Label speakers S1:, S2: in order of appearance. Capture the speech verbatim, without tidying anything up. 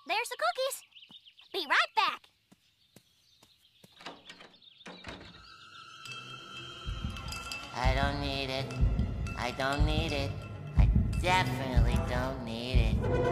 S1: There's the cookies. Be right back.
S2: I don't need it. I don't need it. I definitely don't need it.